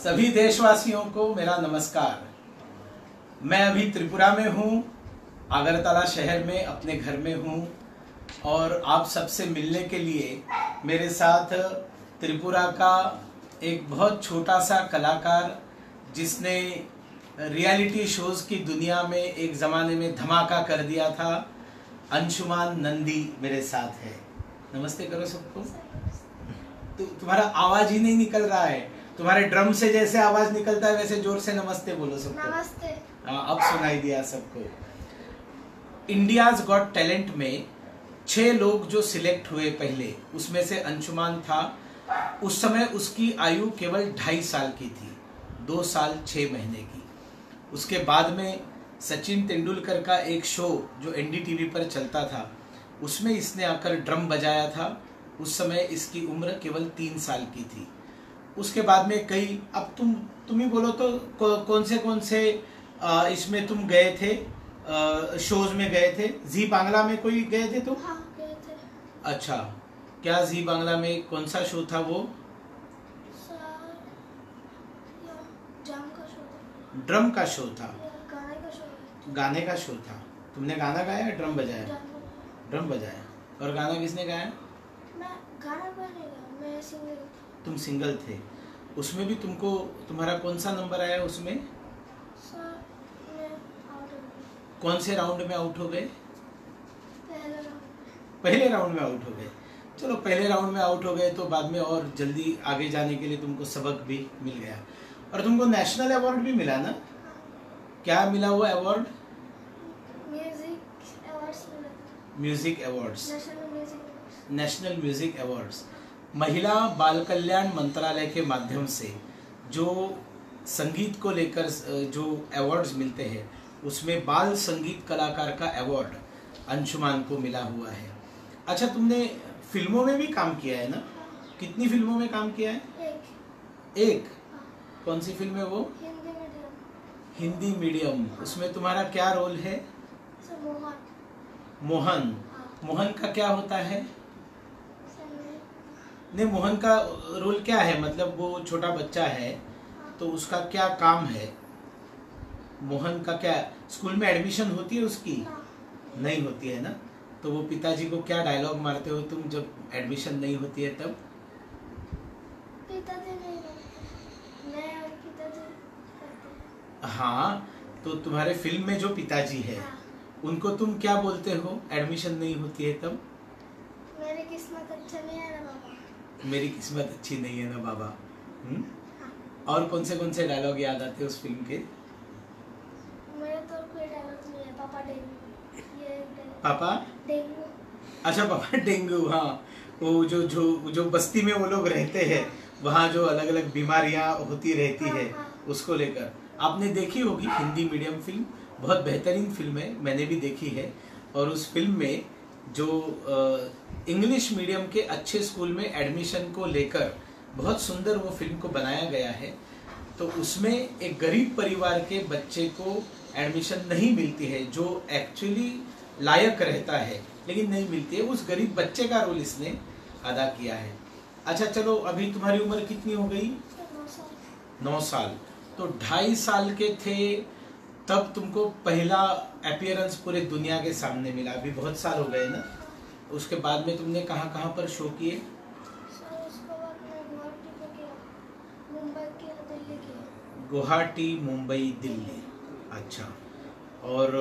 सभी देशवासियों को मेरा नमस्कार। मैं अभी त्रिपुरा में हूँ, अगरतला शहर में अपने घर में हूँ और आप सबसे मिलने के लिए मेरे साथ त्रिपुरा का एक बहुत छोटा सा कलाकार जिसने रियलिटी शोज़ की दुनिया में एक ज़माने में धमाका कर दिया था, अंशुमान नंदी मेरे साथ है। नमस्ते करो सबको। तुम्हारा आवाज ही नहीं निकल रहा है, तुम्हारे ड्रम से जैसे आवाज निकलता है वैसे जोर से नमस्ते बोलो सबको। नमस्ते। हाँ, अब सुनाई दिया सबको। इंडियाज गॉट टैलेंट में 6 लोग जो सिलेक्ट हुए पहले, उसमें से अंशुमान था। उस समय उसकी आयु केवल 2.5 साल की थी, 2 साल 6 महीने की। उसके बाद में सचिन तेंदुलकर का एक शो जो एनडीटीवी पर चलता था, उसमें इसने आकर ड्रम बजाया था। उस समय इसकी उम्र केवल 3 साल की थी। उसके बाद में कई, अब तुम ही बोलो तो कौन से इसमें तुम गए थे, शोज में गए थे? जी बांग्ला में कोई गए थे तुम? हाँ, गए थे। अच्छा, क्या जी बांग्ला में कौन सा शो था वो? ड्रम का शो था। ड्रम का शो था, गाने का शो। गाने का शो था। तुमने गाना गाया या ड्रम बजाया? ड्रम बजाया। और गाना किसने गाया? मैं गाना नहीं गाया, मैं सिंगल था। तुम सिंगल थे। उसमें भी तुम्हारा कौन सा नंबर आया उसमें? सर, मैं आउट हो गया। कौन से राउंड में आउट हो गए? पहले राउंड में आउट हो गए। चलो, पहले राउंड में आउट हो गए तो बाद में और जल्दी आगे जाने के लिए तुमको सबक भी मिल गया और तुमको नेशनल अवार्ड भी मिला ना? क्या मिला वो award? Music awards, national music awards. महिला बाल कल्याण मंत्रालय के माध्यम से जो संगीत को लेकर जो अवार्ड्स मिलते हैं, उसमें बाल संगीत कलाकार का अवार्ड अंशुमान को मिला हुआ है। अच्छा, तुमने फिल्मों में भी काम किया है ना? कितनी फिल्मों में काम किया है? एक। कौन सी फिल्म है वो? हिंदी मीडियम। उसमें तुम्हारा क्या रोल है? मोहन। मोहन का क्या होता है? नहीं, मोहन का रोल क्या है? मतलब वो छोटा बच्चा है तो उसका क्या काम है? मोहन का क्या, स्कूल में एडमिशन होती है उसकी? नहीं होती है ना? तो वो पिताजी को क्या डायलॉग मारते हो तुम जब एडमिशन नहीं होती है तब? पिताजी नहीं, मैं और पिताजी। हाँ, तो तुम्हारे फिल्म में जो पिताजी है, उनको तुम क्या बोलते हो एडमिशन नहीं होती है तब? मेरी किस्मत अच्छा नहीं है ना बाबा। मेरी किस्मत अच्छी नहीं है ना बाबा। और कौन से डायलॉग याद आते हैं उस फिल्म के? मेरे तो कोई डायलॉग नहीं है। पापा डेंगू, ये पापा डेंगू। अच्छा, पापा डेंगू। हाँ, वो जो बस्ती में वो लोग रहते हैं, वहाँ जो अलग अलग बीमारियाँ होती रहती है, उसको लेकर। आपने देखी होगी हिंदी मीडियम फिल्म, बहुत बेहतरीन फिल्म है, मैंने भी देखी है। और उस फिल्म में जो इंग्लिश मीडियम के अच्छे स्कूल में एडमिशन को लेकर बहुत सुंदर वो फिल्म को बनाया गया है। तो उसमें एक गरीब परिवार के बच्चे को एडमिशन नहीं मिलती है, जो एक्चुअली लायक रहता है, लेकिन नहीं मिलती है। उस गरीब बच्चे का रोल इसने अदा किया है। अच्छा, चलो, अभी तुम्हारी उम्र कितनी हो गई? 9 साल। तो 2.5 साल के थे तब तुमको पहला अपीयरेंस पूरे दुनिया के सामने मिला। अभी बहुत साल हो गए ना? उसके बाद में तुमने कहाँ पर शो किए? गुवाहाटी, मुंबई, दिल्ली। अच्छा, और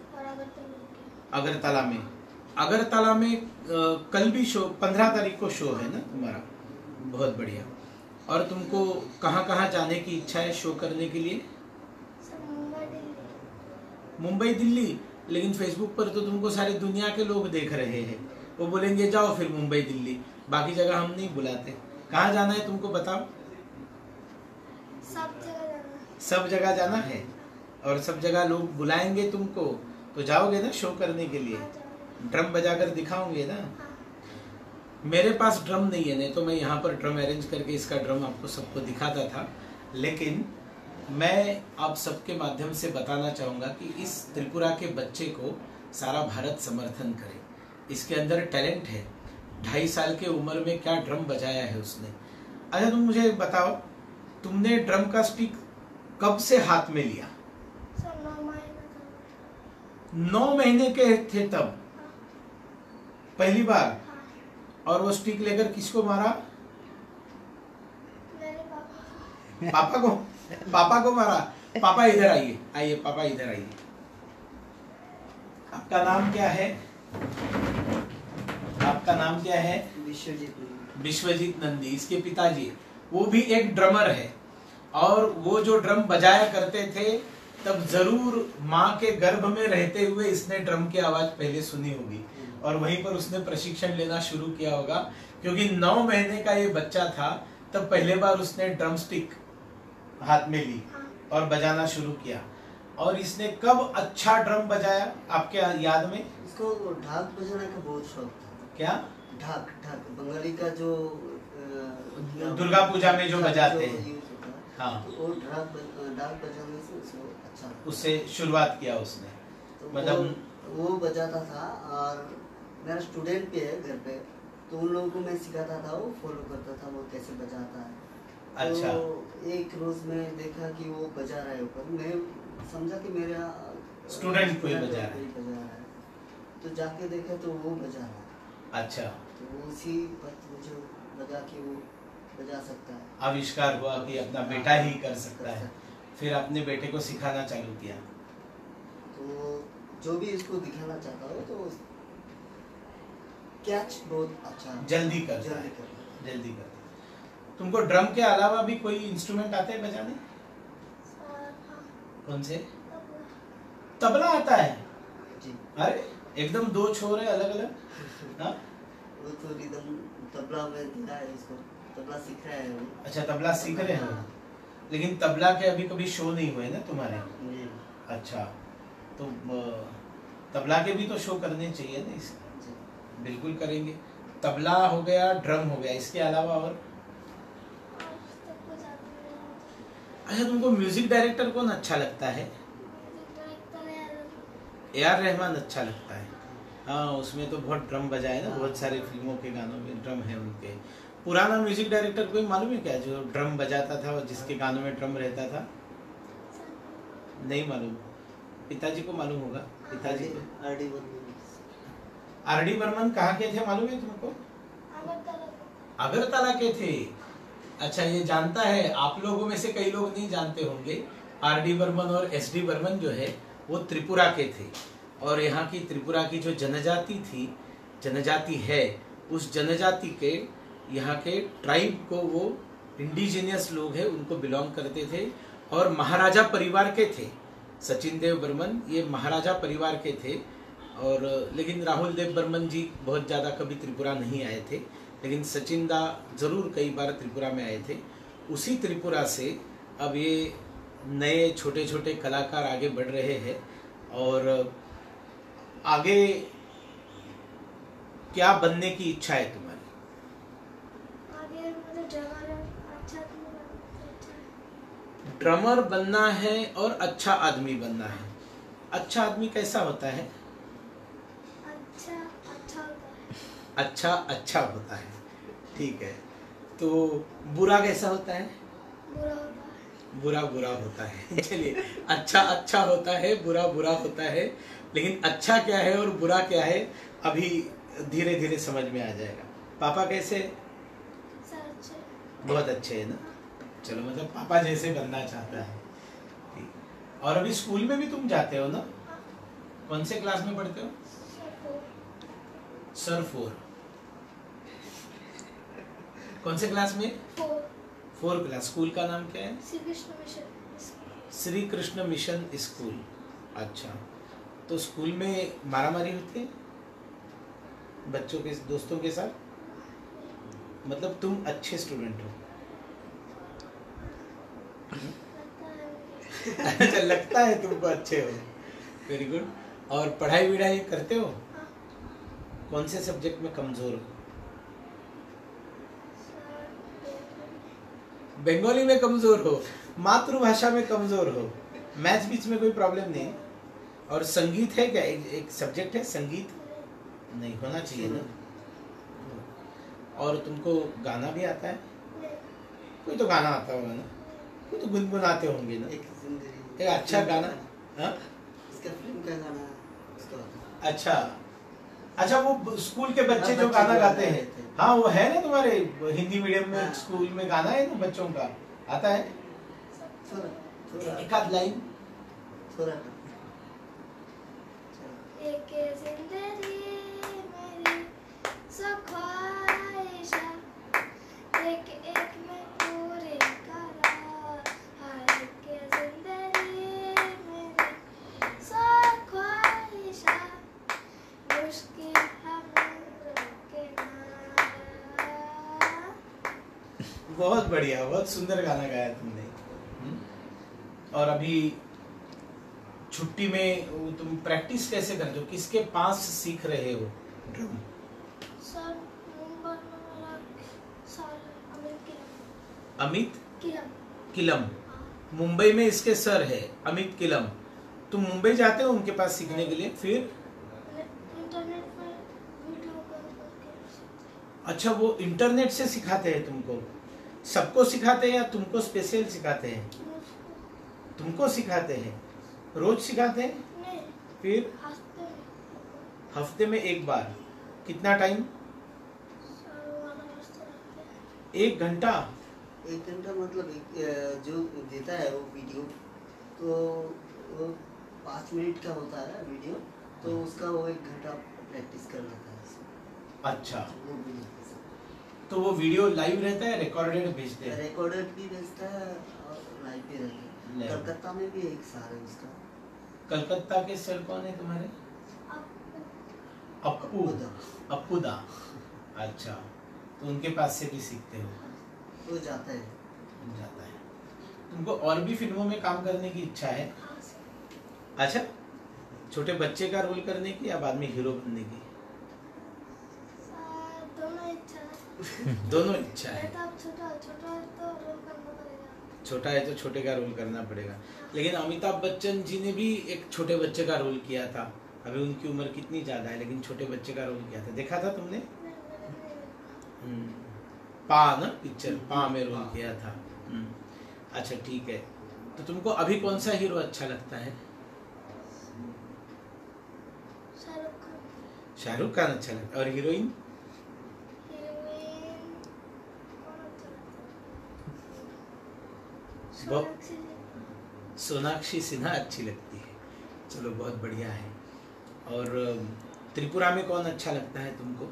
अगरतला में कल भी शो, 15 तारीख को शो है ना तुम्हारा? बहुत बढ़िया। और तुमको कहाँ जाने की इच्छा है शो करने के लिए? मुंबई, दिल्ली। लेकिन फेसबुक पर तो तुमको सारी दुनिया के लोग देख रहे हैं, वो बोलेंगे जाओ फिर मुंबई, दिल्ली, बाकी जगह हम नहीं बुलाते। कहाँ जाना है तुमको बताओ? सब जगह जाना है। और सब जगह लोग बुलाएंगे तुमको तो जाओगे ना शो करने के लिए? ड्रम बजाकर दिखाओगे ना? मेरे पास ड्रम नहीं है, नहीं तो मैं यहाँ पर ड्रम अरेंज करके इसका ड्रम आपको सबको दिखाता था। लेकिन मैं आप सबके माध्यम से बताना चाहूँगा कि इस त्रिपुरा के बच्चे को सारा भारत समर्थन करे। इसके अंदर टैलेंट है। 2.5 साल के उम्र में क्या ड्रम बजाया है उसने। अच्छा, तुम मुझे बताओ, तुमने ड्रम का स्टिक कब से हाथ में लिया? सर 9 महीने का। 9 महीने के थे तब पहली बार। हाँ, और वो स्टिक लेकर किसको मारा? मेरे पापा। पापा को? पापा को मारा? पापा इधर आइए, आइए पापा इधर आइए। आपका नाम क्या है? आपका नाम क्या है? विश्वजीत नंदी। इसके पिताजी, वो भी एक ड्रमर है। और वो जो ड्रम बजाया करते थे तब जरूर माँ के गर्भ में रहते हुए इसने ड्रम की आवाज पहले सुनी होगी और वहीं पर उसने प्रशिक्षण लेना शुरू किया होगा, क्योंकि 9 महीने का ये बच्चा था तब पहले बार उसने ड्रम स्टिक हाथ में ली और बजाना शुरू किया। और इसने कब अच्छा ड्रम बजाया आपके याद में? इसको ढाक बजाने का बहुत शौक था। क्या? ढाक ढाक बंगाली का जो दुर्गा पूजा में जो बजाते हैं। यूज होता है, हाँ, तो वो ढाक बजाने से उसको अच्छा लगता। उससे शुरुआत किया उसने। तो मतलब वो बजाता था और मेरा स्टूडेंट भी है घर पे, तो उन लोगों को मैं सिखाता था, वो फॉलो करता था वो कैसे बजाता है। अच्छा। तो एक रोज मैं देखा कि वो बजा रहा है ऊपर, मैं समझा कि मेरा स्टूडेंट कोई बजा रहा है। बजा रहा है, तो जाके देखा तो वो बजा रहा है। अच्छा, तो वो उसी पर मुझे लगा कि वो बजा सकता है। आविष्कार हुआ कि अपना बेटा ही कर सकता है। फिर अपने बेटे को सिखाना चालू किया। तो जो भी इसको दिखाना चाहता हो तो कैच बहुत अच्छा जल्दी करता है। जल्दी करता जल्दी करता है। तुमको ड्रम के अलावा भी कोई इंस्ट्रूमेंट आते हैं बजाने? सर हाँ, कौन से? तबला। तबला आता है? जी। अरे एकदम 2 छोर है अलग अलग। हाँ, वो तो रिदम तबला में दिया है इसको, तबला सीख रहा है वो। अच्छा तबला सीख रहे हो, लेकिन तबला के अभी कभी शो नहीं हुए ना तुम्हारे? जी। अच्छा, तो तबला के भी तो शो करने चाहिए ना इसके। जी। बिल्कुल करेंगे। तबला हो गया, ड्रम हो गया, इसके अलावा और? आज तक कुछ आता नहीं है। अच्छा, तुमको म्यूजिक डायरेक्टर कौन अच्छा लगता है? म्यूजिक डायरेक्टर है ए आर रहमान अच्छा लगता है। हाँ, उसमें तो बहुत ड्रम बजाए ना, बहुत सारे फिल्मों के गानों में ड्रम है उनके। पुराना म्यूजिक डायरेक्टर कोई मालूम है क्या जो ड्रम बजाता था और जिसके गानों में ड्रम रहता था? नहीं मालूम? पिताजी को मालूम होगा। पिताजी को। RD Burman. R D Burman कहाँ के थे मालूम है तुमको? अगरतला। अगरतला के थे। अच्छा, ये जानता है, आप लोगों में से कई लोग नहीं जानते होंगे, आर डी बर्मन और एस डी बर्मन जो है वो त्रिपुरा के थे। और यहाँ की त्रिपुरा की जो जनजाति थी, जनजाति है, उस जनजाति के यहाँ के ट्राइब को वो इंडिजिनियस लोग हैं उनको बिलोंग करते थे और महाराजा परिवार के थे। सचिन देव बर्मन ये महाराजा परिवार के थे। और लेकिन राहुल देव बर्मन जी बहुत ज़्यादा कभी त्रिपुरा नहीं आए थे, लेकिन सचिन दा जरूर कई बार त्रिपुरा में आए थे। उसी त्रिपुरा से अब ये नए छोटे छोटे कलाकार आगे बढ़ रहे हैं। और आगे क्या बनने की इच्छा है तुम्हारी? आगे मुझे ड्रामा अच्छा नहीं लगता है। ड्रमर बनना है और अच्छा आदमी बनना है। अच्छा आदमी कैसा होता है? अच्छा अच्छा होता है। अच्छा अच्छा होता है, ठीक है। तो बुरा कैसा होता है? बुरा होता है। बुरा बुरा होता है। चलिए, अच्छा अच्छा होता है, बुरा बुरा होता है, लेकिन अच्छा क्या है और बुरा क्या है अभी धीरे धीरे समझ में आ जाएगा। पापा कैसे? सर अच्छे। बहुत अच्छे है ना। चलो, मतलब पापा जैसे बनना चाहता है। ठीक। और अभी स्कूल में भी तुम जाते हो ना? कौन से क्लास में पढ़ते हो? सर 4। कौन से क्लास में? 4 क्लास। स्कूल का नाम क्या है? Shri Krishna mission. Shri Krishna mission school. अच्छा, तो स्कूल में मारामारी होती है बच्चों के दोस्तों के साथ? मतलब तुम अच्छे स्टूडेंट हो? लगता है अच्छा, लगता है तुमको अच्छे हो। Very good. और पढ़ाई विढ़ाई करते हो? हाँ। कौन से सब्जेक्ट में कमजोर हो? बंगाली में कमजोर हो, मातृभाषा में कमजोर हो, मैथ्स बीच में कोई प्रॉब्लम नहीं। और संगीत है क्या? एक सब्जेक्ट है संगीत? नहीं होना चाहिए ना। और तुमको गाना भी आता है? कोई तो गाना आता होगा ना? वो तो गुनगुनाते होंगे ना। एक जिंदगी, एक अच्छा गाना। हाँ? इसका फिल्म का गाना उसका होता अच्छा अच्छा, वो स्कूल के बच्चे हाँ, जो बच्चे गाना जो गाते गाते हैं, थे। हाँ वो है ना तुम्हारे हिंदी मीडियम में हाँ। स्कूल में गाना है ना बच्चों का, आता है थोड़ा थोड़ा एक आध लाइन। थोड़ा एक जिंदगी मेरी सो ख्वाहिशा, एक एक में पूरी करा, हर एक जिंदगी मेरी सो ख्वाहिशा, मुश्किल हमें रोके ना। बहुत बढ़िया, बहुत सुंदर गाना गाया तुमने। और अभी छुट्टी में वो तुम प्रैक्टिस कैसे करते हो, किसके पास सीख रहे हो ड्रम? सर मुंबई में मेरा सर अमित अमित किलम। किलम, हाँ, मुंबई में इसके सर है अमित किलम। तुम मुंबई जाते हो उनके पास सीखने के लिए? फिर इंटरनेट पर वीडियो कॉल करके। अच्छा, वो इंटरनेट से सिखाते हैं तुमको? सबको सिखाते हैं या तुमको स्पेशल सिखाते हैं? मुझको तुमको सिखाते हैं, रोज सिखाते हैं? नहीं, फिर हफ्ते में हफ्ते में एक बार? कितना टाइम? सर वाला बस्ता रखते हैं। 1 घंटा? 1 घंटा मतलब जो देता है वो वीडियो, तो वो 5 मिनट का होता है वीडियो, तो उसका वो 1 घंटा प्रैक्टिस कर लेता है। अच्छा, वो भी नहीं तो वो वीडियो लाइव रहता है, रिकॉर्डेड भेजते हैं? रिकॉर्डेड भी भेजता है और लाइव भी रहता है। Live। कलकत्ता में भी एक सर है उसका, कलकत्ता के सर कौन है तुम्हारे? अब अप्पू, अप्पू दा। अप्पू दा। अच्छा, तो उनके पास से भी सीखते हो? वो जाता है। जाता है। तुमको और भी फिल्मों में काम करने की इच्छा है? हाँ सर, अच्छा, छोटे बच्चे का रोल करने की या बाद में हीरो बनने की? दोनों इच्छा है। दोनों इच्छा है। मैं तो अब छोटा छोटा है तो रोल करना पड़ेगा। छोटा है तो छोटे का रोल करना पड़ेगा, लेकिन अमिताभ बच्चन जी ने भी एक छोटे बच्चे का रोल किया था। अभी उनकी उम्र कितनी ज्यादा है, लेकिन छोटे बच्चे का रोल किया था, देखा था तुमने? पा ना, पिक्चर पा में रोल किया था। अच्छा ठीक है, तो तुमको अभी कौन सा हीरो अच्छा लगता है? शाहरुख खान। शाहरुख खान अच्छा लगता है। और हीरोइन? हीरोइन कौन अच्छा लगता है? बहुत- सोनाक्षी। सोनाक्षी सिन्हा अच्छी लगती है। चलो बहुत बढ़िया है। और त्रिपुरा में कौन अच्छा लगता है तुमको?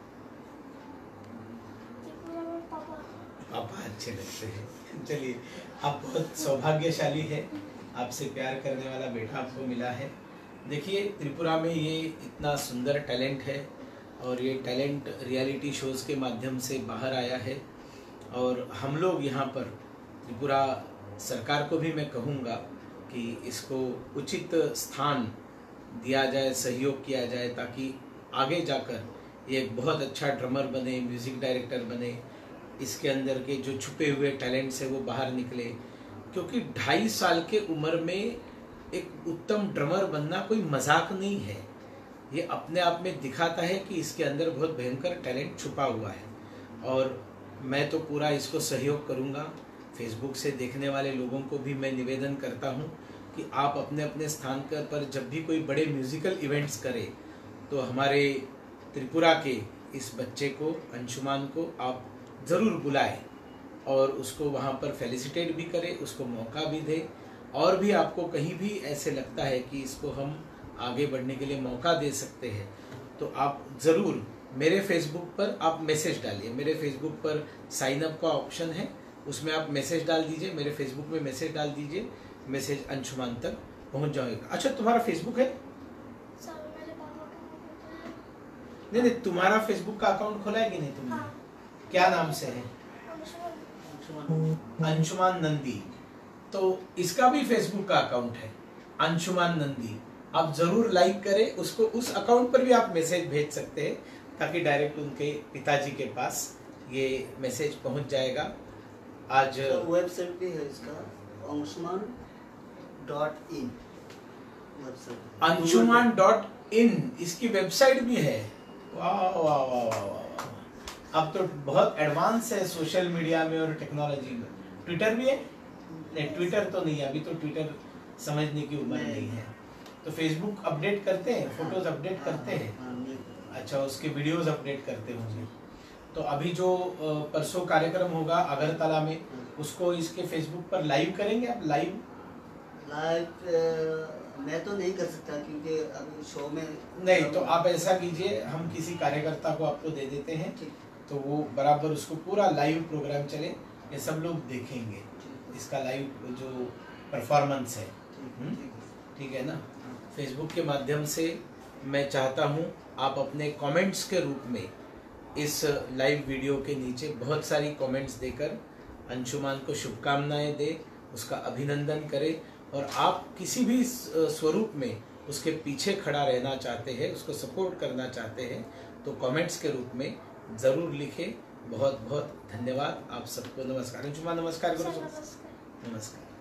त्रिपुरा में पापा। पापा अच्छे लगते हैं। चलिए, आप बहुत सौभाग्यशाली है, आपसे प्यार करने वाला बेटा आपको मिला है। देखिए, त्रिपुरा में ये इतना सुंदर टैलेंट है और ये टैलेंट रियलिटी शोज़ के माध्यम से बाहर आया है। और हम लोग यहाँ पर त्रिपुरा सरकार को भी मैं कहूँगा कि इसको उचित स्थान दिया जाए, सहयोग किया जाए, ताकि आगे जाकर ये एक बहुत अच्छा ड्रमर बने, म्यूज़िक डायरेक्टर बने, इसके अंदर के जो छुपे हुए टैलेंट्स है वो बाहर निकले। क्योंकि 2.5 साल के उम्र में एक उत्तम ड्रमर बनना कोई मजाक नहीं है। ये अपने आप में दिखाता है कि इसके अंदर बहुत भयंकर टैलेंट छुपा हुआ है। और मैं तो पूरा इसको सहयोग करूँगा। फेसबुक से देखने वाले लोगों को भी मैं निवेदन करता हूँ कि आप अपने अपने स्थान पर जब भी कोई बड़े म्यूज़िकल इवेंट्स करें तो हमारे त्रिपुरा के इस बच्चे को, अंशुमान को आप ज़रूर बुलाएं और उसको वहाँ पर फेलिसिटेट भी करें, उसको मौका भी दें। और भी आपको कहीं भी ऐसे लगता है कि इसको हम आगे बढ़ने के लिए मौका दे सकते हैं तो आप ज़रूर मेरे फेसबुक पर आप मैसेज डालिए। मेरे फेसबुक पर साइन अप का ऑप्शन है, उसमें आप मैसेज डाल दीजिए, मेरे फेसबुक में मैसेज डाल दीजिए, मैसेज अंशुमान तक पहुंच जाएगा। अच्छा, तुम्हारा फेसबुक है? सर मेरे पापा का नाम है। नहीं नहीं, तुम्हारा फेसबुक का अकाउंट खोला है कि नहीं तुमने? हाँ। क्या नाम से है? अंशुमान। अंशुमान नंदी। तो इसका भी फेसबुक का अकाउंट है, अंशुमान नंदी। आप जरूर लाइक करें उसको, उस अकाउंट पर भी आप मैसेज भेज सकते हैं ताकि डायरेक्ट उनके पिताजी के पास ये मैसेज पहुंच जाएगा। आज वेबसाइट भी है इसका, अंशुमान.in वेबसाइट। अंशुमान.in इसकी वेबसाइट भी है। वाह वाह वाह वाह वाह, अब तो बहुत एडवांस है सोशल मीडिया में और टेक्नोलॉजी में। ट्विटर भी है? नहीं ट्विटर तो नहीं, अभी तो ट्विटर समझने की उम्र नहीं है। तो फेसबुक अपडेट करते हैं, फोटोज अपडेट करते हैं। अच्छा, उसके वीडियोस अपडेट करते होंगे। तो अभी जो परसों कार्यक्रम होगा अगरतला में, उसको इसके फेसबुक पर लाइव करेंगे आप? लाइव मैं तो नहीं कर सकता क्योंकि अभी शो में नहीं, तो आप ऐसा कीजिए, हम किसी कार्यकर्ता को आपको दे देते हैं, तो वो बराबर उसको पूरा लाइव प्रोग्राम चले, ये सब लोग देखेंगे इसका लाइव जो परफॉर्मेंस है। ठीक है ना? फेसबुक के माध्यम से मैं चाहता हूँ आप अपने कमेंट्स के रूप में इस लाइव वीडियो के नीचे बहुत सारी कमेंट्स देकर अंशुमान को शुभकामनाएं दे, उसका अभिनंदन करें, और आप किसी भी स्वरूप में उसके पीछे खड़ा रहना चाहते हैं, उसको सपोर्ट करना चाहते हैं, तो कमेंट्स के रूप में ज़रूर लिखें। बहुत बहुत धन्यवाद आप सबको। नमस्कार अंशुमान, नमस्कार करो। नमस्कार। नमस्कार।